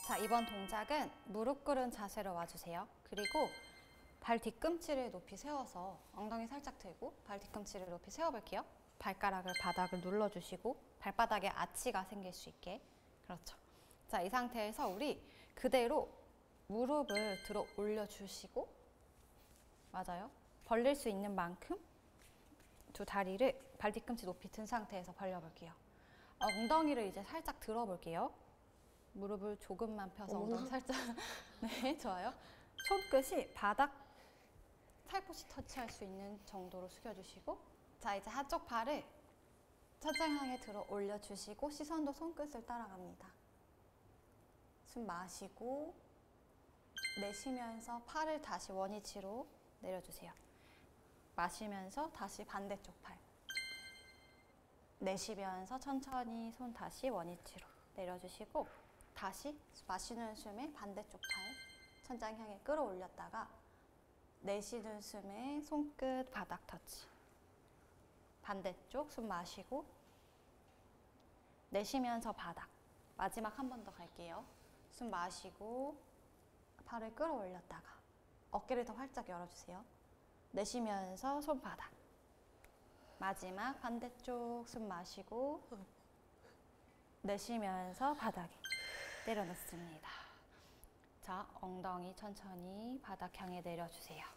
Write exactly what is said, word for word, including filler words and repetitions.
자, 이번 동작은 무릎 꿇은 자세로 와주세요. 그리고 발 뒤꿈치를 높이 세워서 엉덩이 살짝 들고 발 뒤꿈치를 높이 세워볼게요. 발가락을 바닥을 눌러주시고 발바닥에 아치가 생길 수 있게. 그렇죠. 자, 이 상태에서 우리 그대로 무릎을 들어 올려주시고, 맞아요. 벌릴 수 있는 만큼 두 다리를 발 뒤꿈치 높이 든 상태에서 벌려볼게요. 엉덩이를 이제 살짝 들어볼게요. 무릎을 조금만 펴서 엉덩이 살짝. 네, 좋아요. 손끝이 바닥 살포시 터치할 수 있는 정도로 숙여주시고, 자, 이제 한쪽 팔을 천장 향해 들어 올려주시고 시선도 손끝을 따라갑니다. 숨 마시고 내쉬면서 팔을 다시 원위치로 내려주세요. 마시면서 다시 반대쪽 팔. 내쉬면서 천천히 손 다시 원위치로 내려주시고 다시 마시는 숨에 반대쪽 팔 천장 향해 끌어올렸다가 내쉬는 숨에 손끝 바닥 터치. 반대쪽 숨 마시고 내쉬면서 바닥. 마지막 한 번 더 갈게요. 숨 마시고 팔을 끌어올렸다가 어깨를 더 활짝 열어주세요. 내쉬면서 손바닥. 마지막 반대쪽 숨 마시고 내쉬면서 바닥에 내려놓습니다. 자, 엉덩이 천천히 바닥 향해 내려주세요.